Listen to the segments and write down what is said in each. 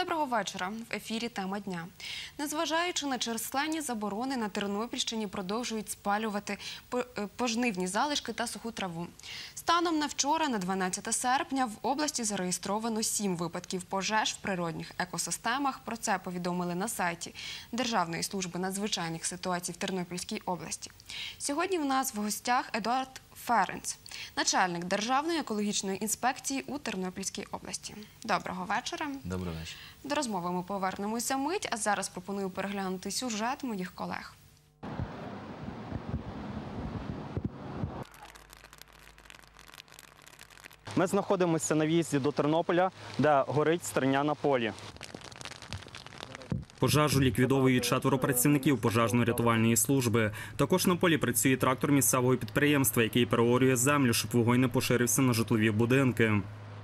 Доброго вечора. В ефірі «Тема дня». Незважаючи на численні заборони, на Тернопільщині продовжують спалювати пожнивні залишки та суху траву. Станом на вчора, на 12 серпня, в області зареєстровано 7 випадків пожеж в природних екосистемах. Про це повідомили на сайті Державної служби надзвичайних ситуацій в Тернопільській області. Сьогодні в нас в гостях Едуард Ференц, начальник Державної екологічної інспекції у Тернопільській області. Доброго вечора. Доброго вечора. До розмови ми повернемося мить, а зараз пропоную переглянути сюжет моїх колег. Ми знаходимося на в'їзді до Тернополя, де горить стерня на полі. Пожежу ліквідовують 4 працівників пожежно-рятувальної служби. Також на полі працює трактор місцевого підприємства, який переорює землю, щоб вогонь не поширився на житлові будинки.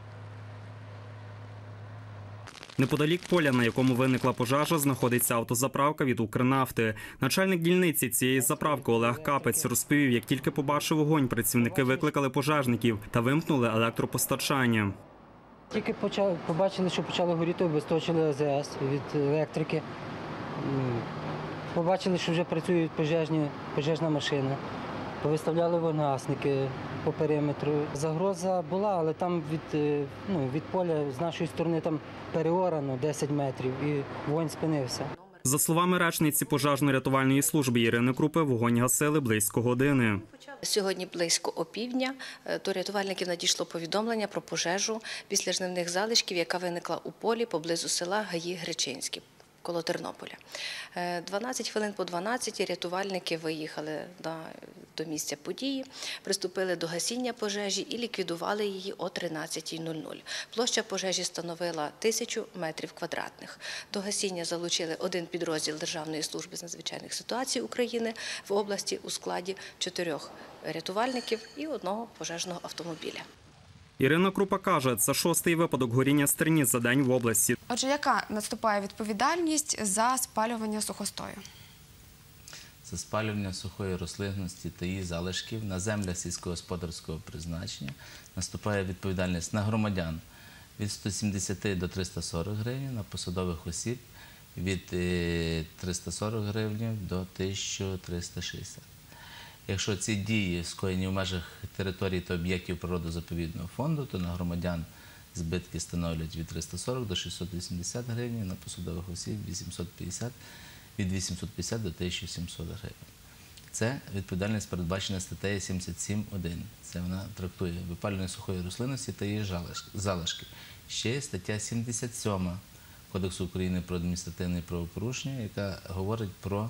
Неподалік поля, на якому виникла пожежа, знаходиться автозаправка від «Укрнафти». Начальник дільниці цієї заправки Олег Капець розповів, як тільки побачив вогонь, працівники викликали пожежників та вимкнули електропостачання. Тільки побачили, що почало горіти, обесточили АЗС від електрики. Побачили, що вже працює пожежна машина. Повиставляли вогнегасники по периметру. Загроза була, але там від поля з нашої сторони там переорано 10 метрів і вогонь спинився. За словами речниці пожежно-рятувальної служби Ірини Крупи, вогонь гасили близько години. Сьогодні близько опівдня до рятувальників надійшло повідомлення про пожежу після жнивних залишків, яка виникла у полі поблизу села Гаї-Гречинські, коло Тернополя. 12 хвилин по 12 рятувальники виїхали до місця події, приступили до гасіння пожежі і ліквідували її о 13:00. Площа пожежі становила 1000 метрів квадратних. До гасіння залучили один підрозділ Державної служби з надзвичайних ситуацій України в області у складі 4 рятувальників і 1 пожежного автомобіля. Ірина Крупа каже, це 6-й випадок горіння стерні за день в області. Отже, яка наступає відповідальність за спалювання сухостою? За спалювання сухої рослинності та її залишків на землях сільськогосподарського призначення наступає відповідальність на громадян від 170 до 340 гривень, на посадових осіб від 340 гривень до 1360. Якщо ці дії скоєні в межах території та об'єктів природозаповідного фонду, то на громадян збитки становлять від 340 до 680 гривень, на посадових осіб від 850 до 1700 гривень. Це відповідальність передбачена статтею 77.1. Це вона трактує випалювання сухої рослинності та її залишки. Ще є стаття 77 Кодексу України про адміністративні правопорушення, яка говорить про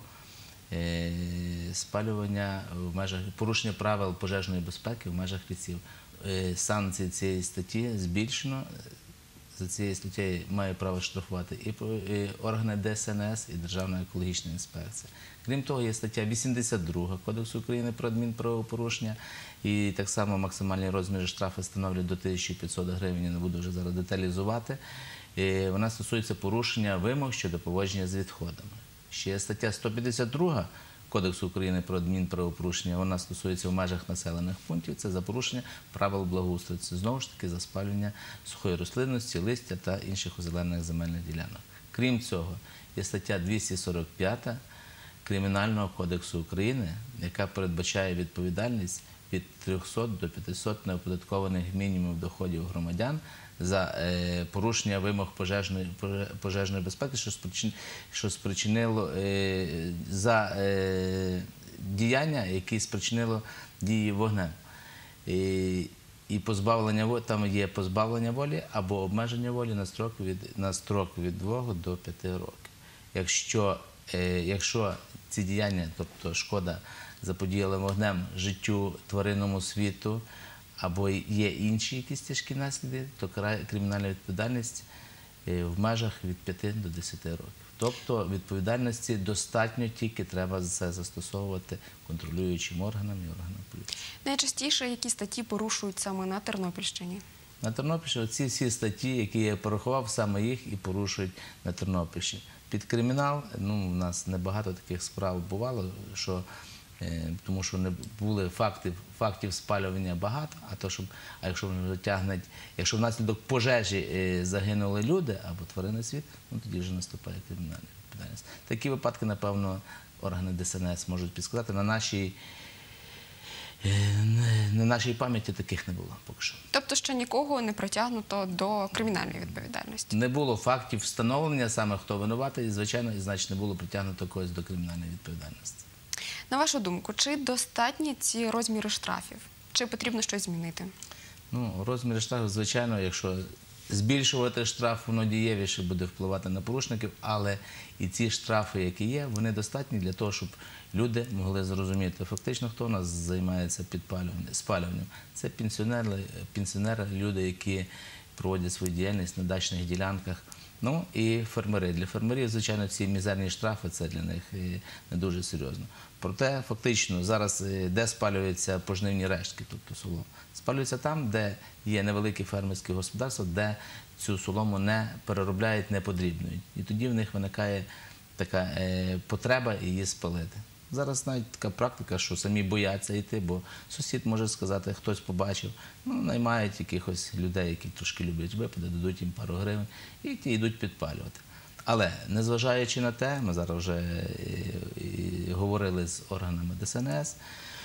спалювання в межах порушення правил пожежної безпеки в межах лісів. Санкції цієї статті збільшено. За цією статтею має право штрафувати і органи ДСНС, і Державна екологічна інспекція. Крім того, є стаття 82 Кодексу України про адмінправопорушення, і так само максимальні розміри штрафу становлять до 1500 гривень, я не буду вже зараз деталізувати. Вона стосується порушення вимог щодо поводження з відходами. Ще є стаття 152 Кодексу України про адмінправопорушення, вона стосується в межах населених пунктів, це за порушення правил благоустрою, це знову ж таки за спалювання сухої рослинності, листя та інших озеленених земельних ділянок. Крім цього, є стаття 245 Кримінального кодексу України, яка передбачає відповідальність від 300 до 500 неоподаткованих мінімумів доходів громадян за порушення вимог пожежної безпеки, що спричинило за діяння, які спричинило дії вогнем. І позбавлення, там є позбавлення волі або обмеження волі на строк від 2 до 5 років. Якщо ці діяння, тобто шкода заподіяла вогнем життю, тваринному світу, або є інші якісь тяжкі наслідки, то кримінальна відповідальність в межах від 5 до 10 років. Тобто відповідальності достатньо, тільки треба це застосовувати контролюючим органам і органам поліції. Найчастіше які статті порушують саме на Тернопільщині? На Тернопільщині ці всі статті, які я порахував, саме їх і порушують на Тернопільщині. Під кримінал, у нас небагато таких справ бувало, що Тому що не були фактів спалювання багато, а якщо воно тягне, якщо внаслідок пожежі загинули люди або тваринний світ, ну тоді вже наступає кримінальна відповідальність. Такі випадки, напевно, органи ДСНС можуть підсказати. На нашій пам'яті таких не було поки що. Тобто ще нікого не притягнуто до кримінальної відповідальності? Не було фактів встановлення саме, хто винуватий, звичайно, і значить не було притягнуто когось до кримінальної відповідальності. На вашу думку, чи достатні ці розміри штрафів? Чи потрібно щось змінити? Ну, розміри штрафів, звичайно, якщо збільшувати штраф, воно дієвіше буде впливати на порушників, але і ці штрафи, які є, вони достатні для того, щоб люди могли зрозуміти, фактично, хто у нас займається спалюванням. Це пенсіонери, люди, які проводять свою діяльність на дачних ділянках. Ну і фермери. Для фермерів, звичайно, ці мізерні штрафи – це для них не дуже серйозно. Проте, фактично, зараз де спалюються пожнивні рештки, тобто солома? Спалюються там, де є невеликі фермерські господарства, де цю солому не переробляють, не подрібнюють. І тоді в них виникає така потреба її спалити. Зараз навіть така практика, що самі бояться йти, бо сусід може сказати, хтось побачив, ну, наймають якихось людей, які трошки люблять випити, дадуть їм пару гривень, і ті йдуть підпалювати. Але, незважаючи на те, ми зараз вже говорили з органами ДСНС,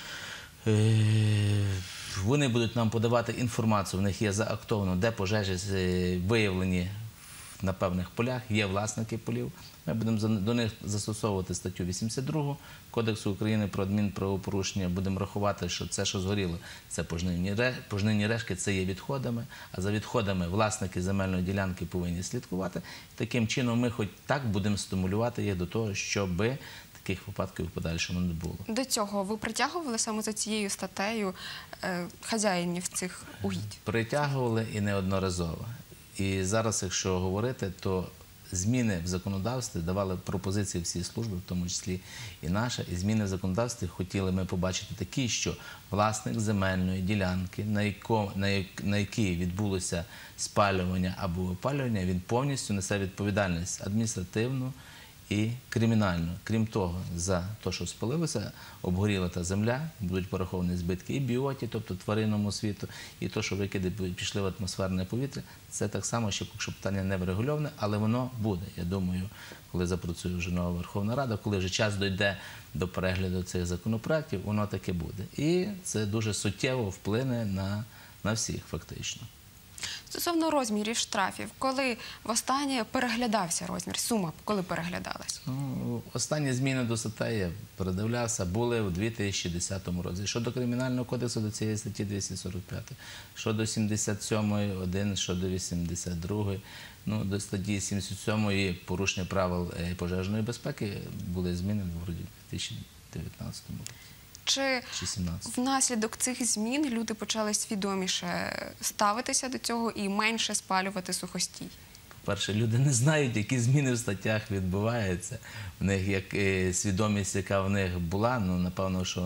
вони будуть нам подавати інформацію, в них є заактовано, де пожежі виявлені на певних полях, є власники полів. Ми будемо до них застосовувати статтю 82 Кодексу України про адмінправопорушення. Будемо рахувати, що це, що згоріло, це пожнивні рештки, це є відходами, а за відходами власники земельної ділянки повинні слідкувати. Таким чином ми хоч так будемо стимулювати їх до того, щоб таких випадків в подальшому не було. До цього ви притягували саме за цією статтею хазяїнів цих угідь? Притягували і неодноразово. І зараз, якщо говорити, то зміни в законодавстві давали пропозиції всі служби, в тому числі і наша, і зміни в законодавстві хотіли ми побачити такі, що власник земельної ділянки, на якій відбулося спалювання або випалювання, він повністю несе відповідальність адміністративну і кримінальну. Крім того, за те, що спалилося, обгоріла та земля, будуть пораховані збитки і біоті, тобто тваринному світу, і те, що викиди пішли в атмосферне повітря, це так само, що якщо питання не врегульоване, але воно буде. Я думаю, коли запрацює вже нова Верховна Рада, коли вже час дійде до перегляду цих законопроєктів, воно таке буде. І це дуже суттєво вплине на всіх фактично. Стосовно розмірів штрафів, коли востаннє переглядався розмір, сума, коли переглядалась? Ну, останні зміни до статей, я передивлявся, були в 2010 році. Щодо Кримінального кодексу, до цієї статті 245, щодо 77-ї, 1, щодо 82-ї, ну, до статті 77-ї порушення правил пожежної безпеки були зміни в 2019 році. Чи внаслідок цих змін люди почали свідоміше ставитися до цього і менше спалювати сухостій? По-перше, люди не знають, які зміни в статтях відбуваються. В них як свідомість, яка в них була, ну, напевно, що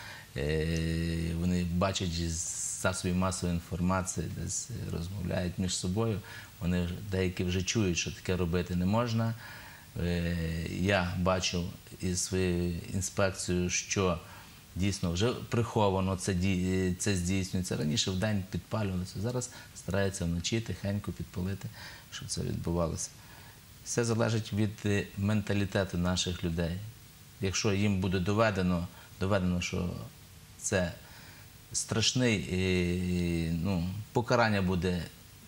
вони бачать з засобів масової інформації, десь розмовляють між собою, вони деякі вже чують, що таке робити не можна. Я бачу із своєю інспекцією, що дійсно вже приховано це здійснюється. Раніше в день підпалювалося, зараз стараються вночі тихенько підпалити, щоб це відбувалося. Все залежить від менталітету наших людей. Якщо їм буде доведено, що це страшний, покарання буде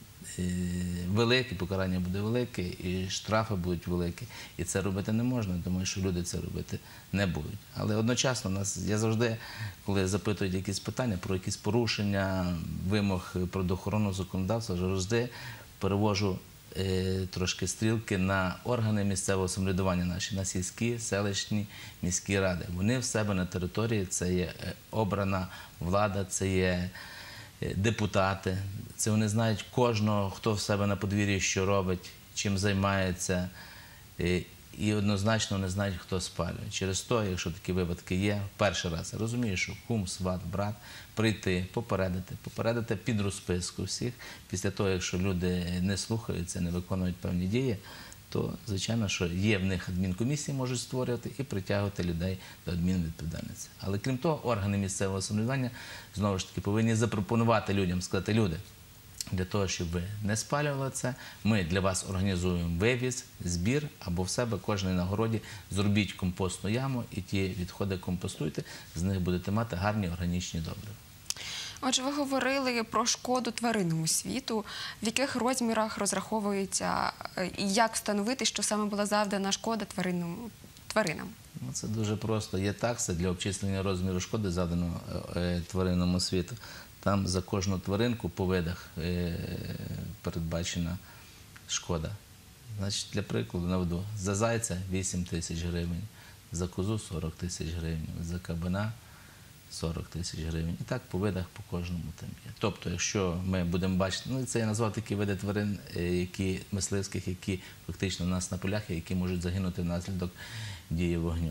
велике, і штрафи будуть великі. І це робити не можна, думаю, що люди це робити не будуть. Але одночасно, я завжди, коли запитують якісь питання про якісь порушення вимог природоохоронного законодавства, завжди перевожу трошки стрілки на органи місцевого самоврядування наші, на сільські, селищні, міські ради. Вони в себе на території, це є обрана влада, це є депутати, це вони знають кожного, хто в себе на подвір'ї що робить, чим займається, і однозначно не знають, хто спалює. Через то, якщо такі випадки є, перший раз, я розумію, що кум, сват, брат, прийти, попередити під розписку всіх. Після того, якщо люди не слухаються, не виконують певні дії, то, звичайно, що є в них адмінкомісії, можуть створювати і притягувати людей до адмінвідповідальності. Але крім того, органи місцевого самоврядування, знову ж таки, повинні запропонувати людям, сказати, люди, для того, щоб ви не спалювали це, ми для вас організуємо вивіз, збір, або в себе кожен на городі зробіть компостну яму і ті відходи компостуйте, з них будете мати гарні органічні добрива. Отже, ви говорили про шкоду тваринному світу. В яких розмірах розраховується і як встановити, що саме була завдана шкода тваринам? Ну, це дуже просто. Є такса для обчислення розміру шкоди, завданого тваринному світу. Там за кожну тваринку по видах передбачена шкода. Значить, для прикладу наведу. За зайця 8 тисяч гривень, за козу 40 тисяч гривень, за кабана 40 тисяч гривень. І так по видах по кожному там є. Тобто, якщо ми будемо бачити, ну це я назвав такі види тварин, мисливських, які фактично у нас на полях, які можуть загинути внаслідок дії вогню.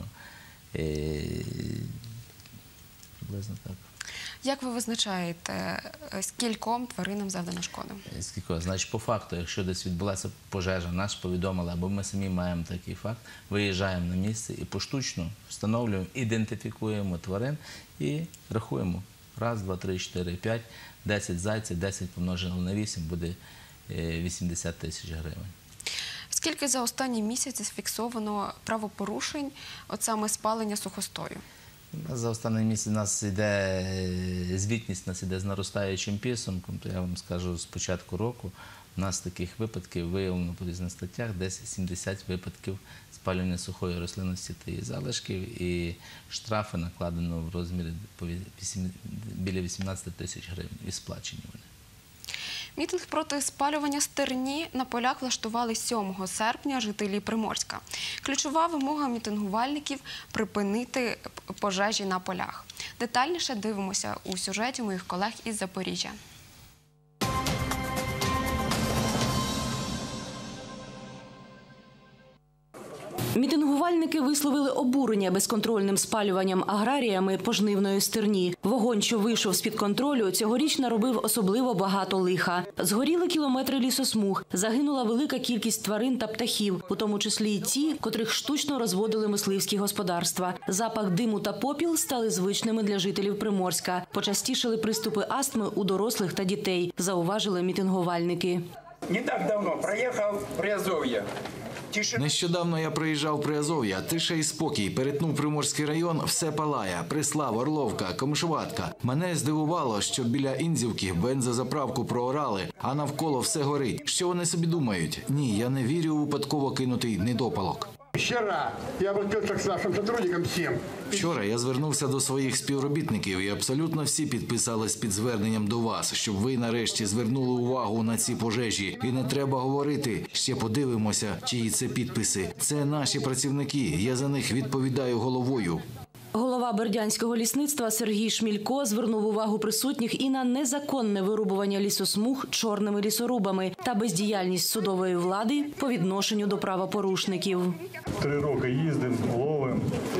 Приблизно так. Як ви визначаєте, скільком тваринам завдана шкода? Скільки? Значить, по факту, якщо десь відбулася пожежа, нас повідомили, або ми самі маємо такий факт, виїжджаємо на місце і поштучно встановлюємо, ідентифікуємо тварин і рахуємо. Раз, два, три, 4, 5, 10 зайців, 10 помножено на 8 буде 80 тисяч гривень. Скільки за останні місяці зафіксовано правопорушень, от саме спалення сухостою? За останній місяць у нас йде звітність, у нас йде з наростаючим підсумком, то я вам скажу, з початку року у нас таких випадків виявлено по різних статтях десь 70 випадків спалювання сухої рослинності та її залишків, і штрафи накладено в розмірі біля 18 тисяч гривень і сплачені вони. Мітинг проти спалювання стерні на полях влаштували 7 серпня жителі Приморська. Ключова вимога мітингувальників – припинити пожежі на полях. Детальніше дивимося у сюжеті моїх колег із Запоріжжя. Мітингувальники висловили обурення безконтрольним спалюванням аграріями пожнивної стерні. Вогонь, що вийшов з-під контролю, цьогоріч наробив особливо багато лиха. Згоріли кілометри лісосмуг, загинула велика кількість тварин та птахів, у тому числі й ті, котрих штучно розводили мисливські господарства. Запах диму та попіл стали звичними для жителів Приморська. Почастішали приступи астми у дорослих та дітей, зауважили мітингувальники. Не так давно проїхав Приазов'я. Нещодавно я приїжджав в Приазов'я, тиша і спокій, перетнув Приморський район, все палає, Прислав, Орловка, Комишуватка. Мене здивувало, що біля Інзівки бензозаправку проорали, а навколо все горить. Що вони собі думають? Ні, я не вірю у випадково кинутий недопалок. Вчора я обратився к нашим сотрудникам всім. Вчора я звернувся до своїх співробітників і абсолютно всі підписались під зверненням до вас, щоб ви нарешті звернули увагу на ці пожежі. І не треба говорити, ще подивимося, чиї це підписи. Це наші працівники, я за них відповідаю головою. Голова Бердянського лісництва Сергій Шмілько звернув увагу присутніх і на незаконне вирубування лісосмуг чорними лісорубами та бездіяльність судової влади по відношенню до правопорушників. 3 роки їздимо, ловимо,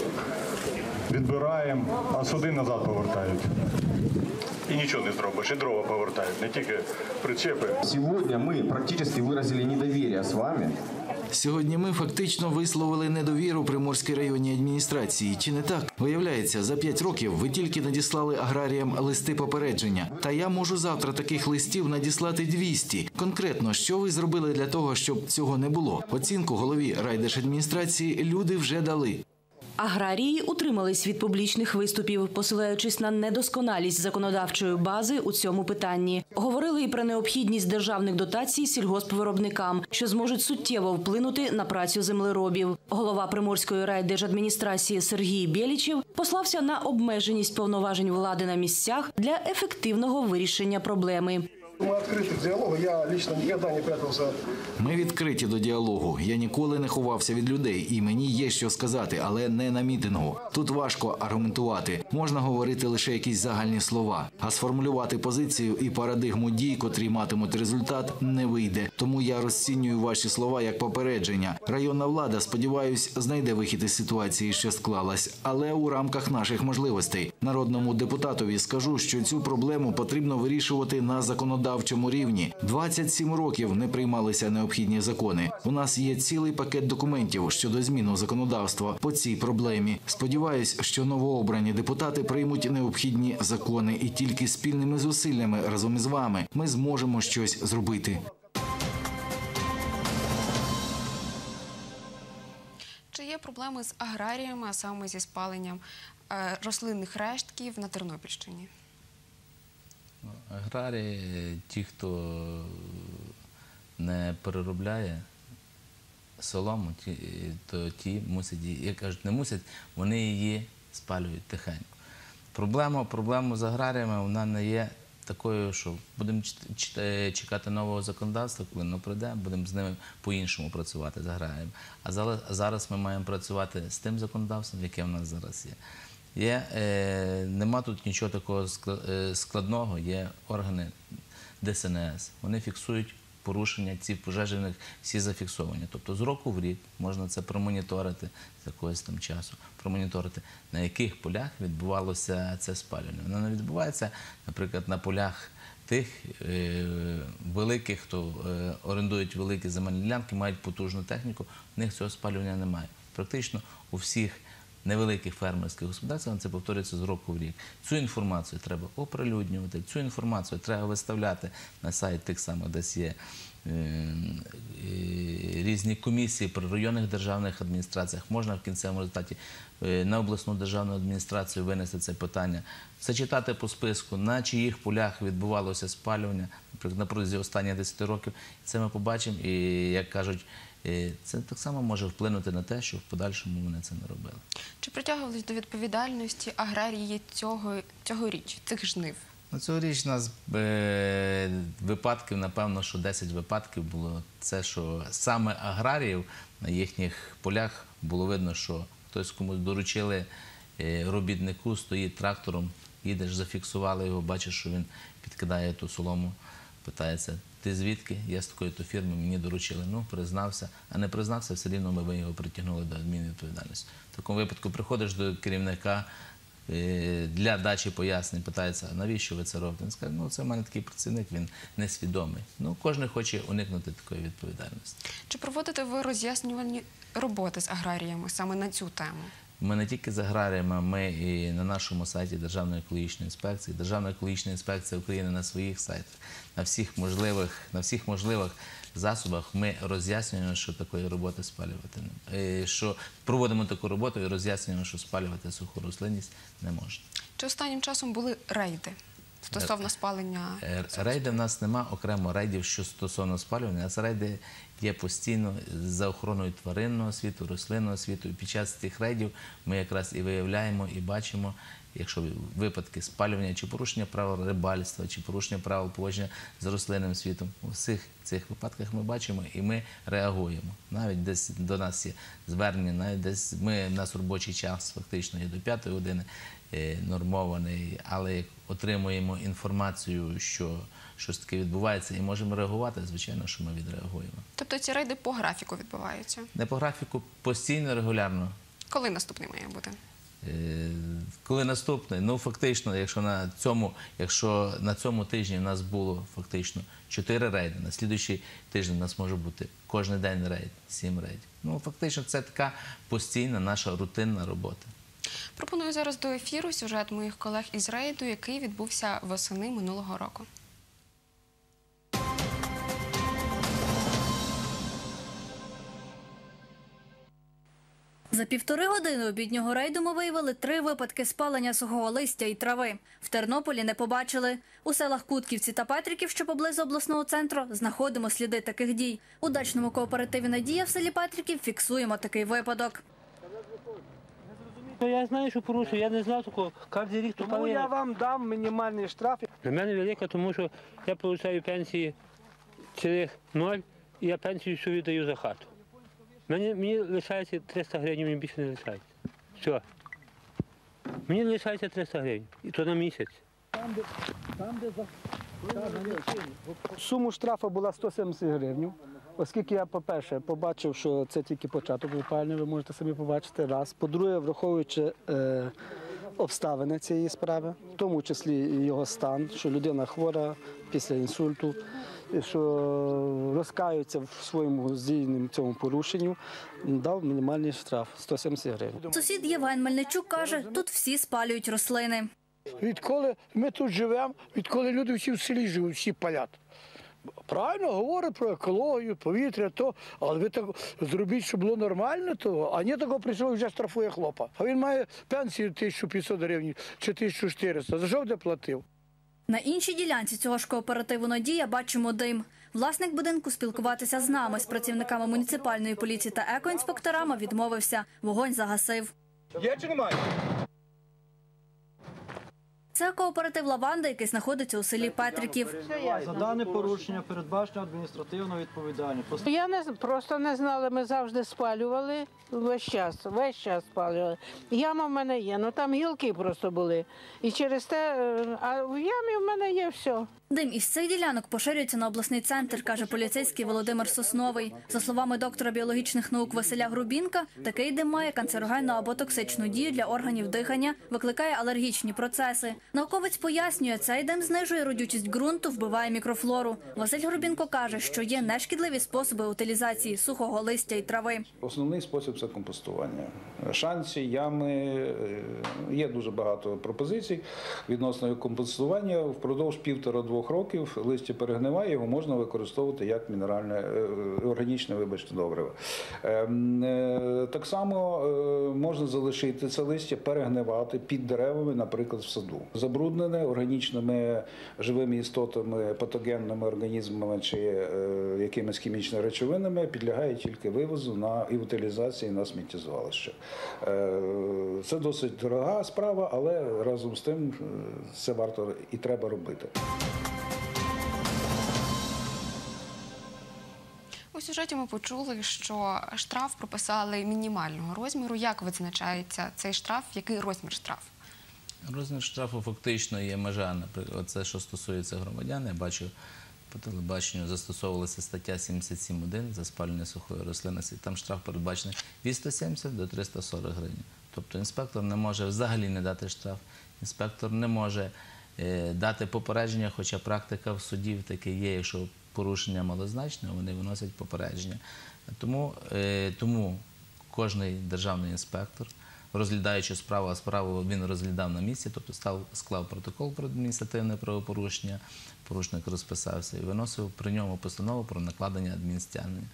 відбираємо, а суди назад повертають. І нічого не зробиш, і дрова повертають, не тільки причепи. Сьогодні ми практично виразили недовір'я з вами. Сьогодні ми фактично висловили недовіру Приморській районній адміністрації. Чи не так? Виявляється, за 5 років ви тільки надіслали аграріям листи попередження. Та я можу завтра таких листів надіслати 200. Конкретно, що ви зробили для того, щоб цього не було? Оцінку голові райдержадміністрації люди вже дали. Аграрії утримались від публічних виступів, посилаючись на недосконалість законодавчої бази у цьому питанні. Говорили і про необхідність державних дотацій сільгоспвиробникам, що зможуть суттєво вплинути на працю землеробів. Голова Приморської райдержадміністрації Сергій Бєлічев послався на обмеженість повноважень влади на місцях для ефективного вирішення проблеми. Ми відкриті до діалогу, я лично ніколи не прятався. Ми відкриті до діалогу. Я ніколи не ховався від людей, і мені є що сказати, але не на мітингу. Тут важко аргументувати. Можна говорити лише якісь загальні слова. А сформулювати позицію і парадигму дій, котрі матимуть результат, не вийде. Тому я розцінюю ваші слова як попередження. Районна влада, сподіваюсь, знайде вихід із ситуації, що склалась. Але у рамках наших можливостей. Народному депутатові скажу, що цю проблему потрібно вирішувати на законодавстві. законодавчому рівні. 27 років не приймалися необхідні закони. У нас є цілий пакет документів щодо зміни законодавства по цій проблемі. Сподіваюсь, що новообрані депутати приймуть необхідні закони і тільки спільними зусиллями разом із вами ми зможемо щось зробити. Чи є проблеми з аграріями, а саме зі спаленням рослинних рештків на Тернопільщині? Аграрії, ті, хто не переробляє солому, то ті мусять, як кажуть, не мусять, вони її спалюють тихенько. Проблема з аграріями, вона не є такою, що будемо чекати нового законодавства, коли воно прийде, будемо з ними по-іншому працювати з аграріями. А зараз ми маємо працювати з тим законодавством, яке в нас зараз є. Нема тут нічого такого складного, є органи ДСНС, вони фіксують порушення, ці пожежі в них всі зафіксовані. Тобто з року в рік можна це промоніторити з якогось там часу, промоніторити, на яких полях відбувалося це спалювання. Воно не відбувається, наприклад, на полях тих великих, хто орендують великі земельні ділянки, мають потужну техніку, в них цього спалювання немає. Практично у всіх невеликих фермерських господарствах це повторюється з року в рік. Цю інформацію треба оприлюднювати, цю інформацію треба виставляти на сайт тих самих, десь є різні комісії при районних державних адміністраціях. Можна в кінцевому результаті на обласну державну адміністрацію винести це питання, зачитати по списку, на чиїх полях відбувалося спалювання, наприклад, на протязі останніх 10 років. Це ми побачимо і, як кажуть, це так само може вплинути на те, що в подальшому вони це не робили. Чи притягувались до відповідальності аграрії цьогоріч, цих жнив? Цьогоріч у нас випадків, напевно, що 10 випадків було. Це, що саме аграріїв на їхніх полях було видно, що хтось комусь доручили робітнику, стоїть трактором, їдеш, зафіксували його, бачиш, що він підкидає ту солому, питається: ти звідки? Я з такої-то фірми, мені доручили. Ну, признався. А не признався, все рівно ми його притягнули до адмінвідповідальності. В такому випадку приходиш до керівника для дачі пояснень, питається: навіщо ви це робите? Він скаже: ну, це в мене такий працівник, він несвідомий. Ну, кожен хоче уникнути такої відповідальності. Чи проводите ви роз'яснювальні роботи з аграріями саме на цю тему? Ми не тільки з аграріями, ми і на нашому сайті Державної екологічної інспекції. Державна екологічна інспекція України на своїх сайтах, на всіх можливих засобах ми роз'яснюємо, що такої роботи спалювати не, що проводимо таку роботу і роз'яснюємо, що спалювати суху рослинність не можна. Чи останнім часом були рейди стосовно спалення? Рейди в нас нема окремо рейдів, що стосовно спалювання, а рейди є постійно за охороною тваринного світу, рослинного світу. І під час цих рейдів ми якраз і виявляємо, і бачимо, якщо випадки спалювання чи порушення правил рибальства, чи порушення правил поводження з рослинним світом. У всіх цих випадках ми бачимо і ми реагуємо. Навіть десь до нас є звернення, навіть десь у нас робочий час фактично є до 5 години нормований, але як отримуємо інформацію, що щось таке відбувається і можемо реагувати, звичайно, що ми відреагуємо. Тобто ці рейди по графіку відбуваються? Не по графіку, постійно, регулярно. Коли наступний має бути? Коли наступний? Ну, фактично, якщо на цьому тижні в нас було фактично 4 рейди, на слідуючий тиждень у нас може бути кожен день рейд, 7 рейдів. Ну, фактично, це така постійна наша рутинна робота. Пропоную зараз до ефіру сюжет моїх колег із рейду, який відбувся восени минулого року. За 1,5 години обіднього рейду ми виявили 3 випадки спалення сухого листя і трави. В Тернополі не побачили. У селах Кутківці та Петриків, що поблизу обласного центру, знаходимо сліди таких дій. У дачному кооперативі «Надія» в селі Петриків фіксуємо такий випадок. Я знаю, що порушую, я не знав такого. Кожен рік така. Тому я вам дам мінімальний штраф. Для мене велика, тому що я отримую пенсії цілих 0, і я пенсію всю віддаю за хату. Мені лишається 300 гривень, мені більше не лишається. Все. Мені лишається 300 гривень, і то на місяць. Суму штрафу була 170 гривень. Оскільки я, по-перше, побачив, що це тільки початок опалення, ви можете самі побачити, раз. По-друге, враховуючи обставини цієї справи, в тому числі і його стан, що людина хвора після інсульту, що розкаються в своєму здійсненому цьому порушенню, дав мінімальний штраф – 170 гривень. Сусід Євген Мельничук каже, тут всі спалюють рослини. Відколи ми тут живемо, відколи люди всі в селі живуть, всі палять. Правильно говорять про екологію, повітря, але ви так зробіть, щоб було нормально, а не такого прийшов і вже штрафує хлопа. А він має пенсію 1500 гривень чи 1400. За що де платив? На іншій ділянці цього ж кооперативу «Надія» бачимо дим. Власник будинку спілкуватися з нами, з працівниками муніципальної поліції та екоінспекторами відмовився. Вогонь загасив. Є чи немає? Це кооператив «Лаванда», який знаходиться у селі Петриків. За дане порушення передбачено адміністративну відповідальність. Я просто не знала, ми завжди спалювали, весь час спалювали. Яма в мене є, там гілки просто були. І через те, а в ямі в мене є все. Дим із цих ділянок поширюється на обласний центр, каже поліцейський Володимир Сосновий. За словами доктора біологічних наук Василя Грубінка, такий дим має канцерогенну або токсичну дію для органів дихання, викликає алергічні процеси. Науковець пояснює, цей дим знижує родючість ґрунту, вбиває мікрофлору. Василь Грубінко каже, що є нешкідливі способи утилізації сухого листя і трави. Основний спосіб – це компостування. Шанці, ями, є дуже багато пропозицій відносно компостування. Впродовж 1,5-2 років листя перегниває, його можна використовувати як мінеральне, органічне, добриво. Так само можна залишити це листя, перегнивати під деревами, наприклад, в саду. Забруднене органічними живими істотами, патогенними організмами чи якимись хімічними речовинами підлягає тільки вивозу і утилізації на сміттєзвалище. Це досить дорога справа, але разом з тим це варто і треба робити. У сюжеті ми почули, що штраф прописали мінімального розміру. Як визначається цей штраф? Який розмір штрафу? Розмір штрафу фактично є межа. Наприклад, це, що стосується громадян, я бачу по телебаченню, застосовувалася стаття 77.1 за спалювання сухої рослинності. Там штраф передбачений від 170 до 340 гривень. Тобто інспектор не може взагалі не дати штраф, інспектор не може дати попередження, хоча практика в судів таки є, якщо порушення малозначне, вони виносять попередження. Тому кожний державний інспектор, розглядаючи справу, а справу він розглядав на місці, тобто склав протокол про адміністративне правопорушення, порушник розписався і виносив при ньому постанову про накладення адмінстягнення.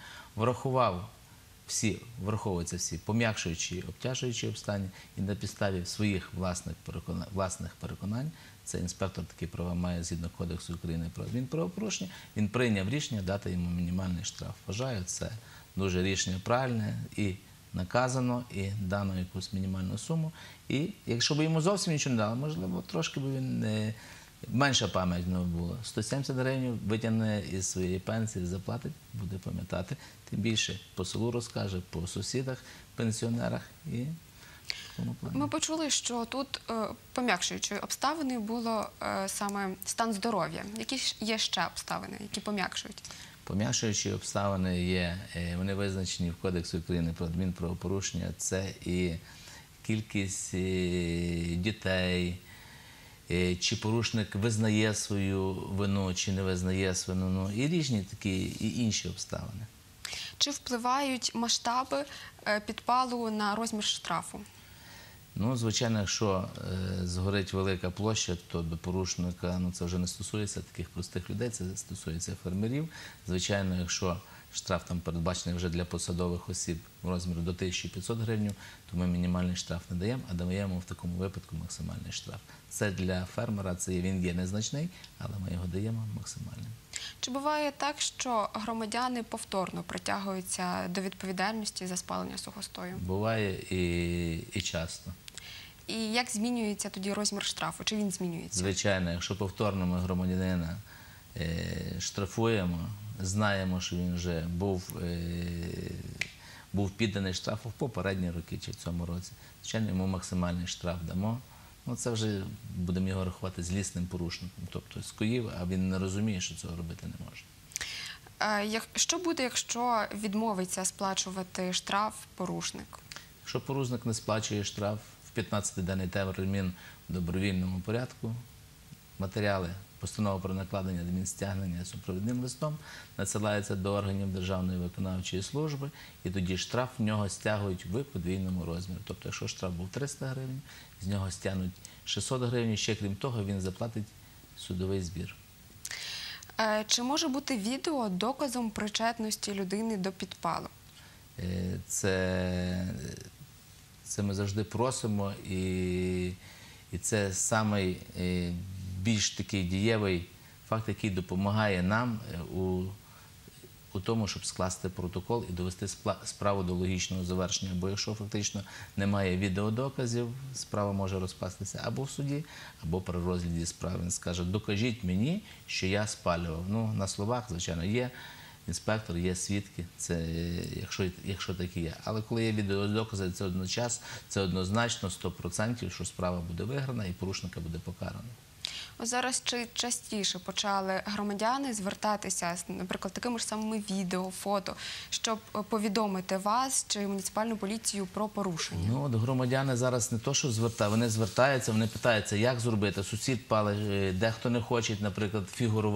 Враховуються всі пом'якшуючі, обтяжуючі обставини, і на підставі своїх власних переконань, це інспектор такі права має згідно Кодексу України про адмінправопорушення, він прийняв рішення дати йому мінімальний штраф. Вважаю, це дуже рішення правильне і наказано, і дано якусь мінімальну суму. І якщо б йому зовсім нічого не дало, можливо, трошки б він менша пам'ять в нього була. 170 гривень витягне із своєї пенсії, заплатить, буде пам'ятати. Тим більше по селу розкаже, по сусідах, пенсіонерах і в тому плані. Ми почули, що тут пом'якшуючою обставиною було саме стан здоров'я. Які є ще обставини, які пом'якшують? Пом'якшуючі обставини є, вони визначені в Кодексі України про адмінправопорушення. Це і кількість дітей, чи порушник визнає свою вину, чи не визнає свою вину, і різні такі і інші обставини. Чи впливають масштаби підпалу на розмір штрафу? Ну, звичайно, якщо згорить велика площа, то до порушника, це вже не стосується таких простих людей, це стосується фермерів. Звичайно, якщо штраф там передбачений вже для посадових осіб в розмірі до 1500 гривень, то ми мінімальний штраф не даємо, а даємо в такому випадку максимальний штраф. Це для фермера, він є незначний, але ми його даємо максимальним. Чи буває так, що громадяни повторно притягуються до відповідальності за спалення сухостою? Буває і часто. І як змінюється тоді розмір штрафу? Чи він змінюється? Звичайно, якщо повторно ми громадянина штрафуємо, знаємо, що він вже був підданий штрафу в попередні роки чи в цьому році, звичайно, йому максимальний штраф дамо. Це вже будемо його рахувати злісним порушником, тобто скоїв, а він не розуміє, що цього робити не може. Що буде, якщо відмовиться сплачувати штраф порушник? Якщо порушник не сплачує штраф, в в 15-денний термін в добровільному порядку матеріали, постанова про накладення адмінстягнення супровідним листом надсилається до органів Державної виконавчої служби, і тоді штраф в нього стягують в подвійному розмірі. Тобто, якщо штраф був 300 гривень, з нього стягнуть 600 гривень, ще крім того він заплатить судовий збір. Чи може бути відео доказом причетності людини до підпалу? Це ми завжди просимо, і це самий більш такий дієвий факт, який допомагає нам у тому, щоб скласти протокол і довести справу до логічного завершення. Бо якщо фактично немає відеодоказів, справа може розпастися або в суді, або при розгляді справи. Він скаже: докажіть мені, що я спалював. Ну, на словах, звичайно, є інспектор, є свідки, це якщо такі є. Але коли є відеодокази, це однозначно 100%, що справа буде виграна і порушника буде покарано. Ось зараз чи частіше почали громадяни звертатися, наприклад, такими ж самими відео, фото, щоб повідомити вас чи муніципальну поліцію про порушення? Ну, от громадяни зараз не то, що звертають, вони звертаються, вони питаються, як зробити. Сусід палить, дехто не хоче, наприклад,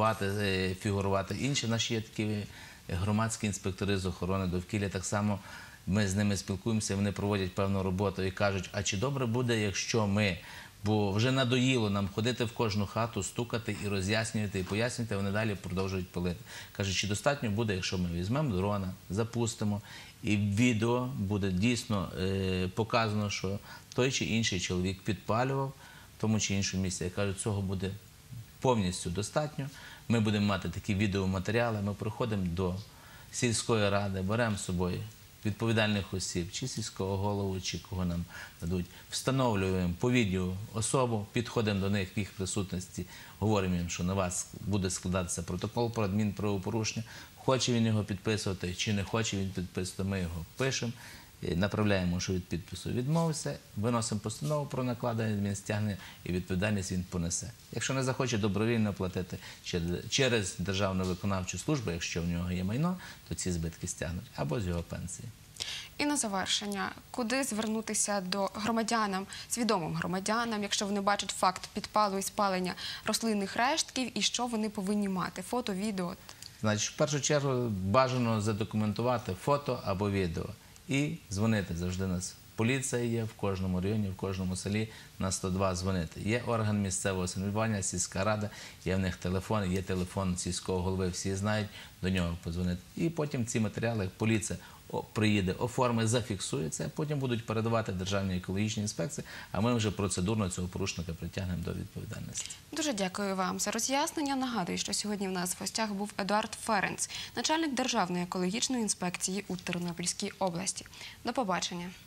фігурувати. Інші наші є такі громадські інспектори з охорони довкілля, так само ми з ними спілкуємося, вони проводять певну роботу і кажуть: а чи добре буде, якщо ми, бо вже надоїло нам ходити в кожну хату, стукати і роз'яснювати, і пояснювати, а вони далі продовжують палити. Кажуть, чи достатньо буде, якщо ми візьмемо дрона, запустимо, і в відео буде дійсно показано, що той чи інший чоловік підпалював в тому чи іншому місці. Я кажу, цього буде повністю достатньо. Ми будемо мати такі відеоматеріали, ми приходимо до сільської ради, беремо з собою відповідальних осіб, чи сільського голову, чи кого нам дадуть, встановлюємо по відео особу, підходимо до них в їх присутності, говоримо їм, що на вас буде складатися протокол про адмінправопорушення, хоче він його підписувати, чи не хоче він підписувати, ми його пишемо, направляємо, що від підпису відмовився, виносимо постанову про накладення адмінстягнення і відповідальність він понесе. Якщо не захоче добровільно платити через Державну виконавчу службу, якщо в нього є майно, то ці збитки стягнуть або з його пенсії. І на завершення, куди звернутися до громадянам, свідомим громадянам, якщо вони бачать факт підпалу і спалення рослинних рештків, і що вони повинні мати? Фото, відео? Значить, в першу чергу бажано задокументувати фото або відео. І дзвонити завжди нас. Поліція є в кожному районі, в кожному селі на 102 дзвонити. Є орган місцевого самоврядування, сільська рада, є в них телефон, є телефон сільського голови, всі знають, до нього подзвонити. І потім ці матеріали поліція приїде, оформить, зафіксує це, потім будуть передавати Державній екологічній інспекції, а ми вже процедурно цього порушника притягнемо до відповідальності. Дуже дякую вам за роз'яснення. Нагадую, що сьогодні в нас в гостях був Едуард Ференц, начальник Державної екологічної інспекції у Тернопільській області. До побачення.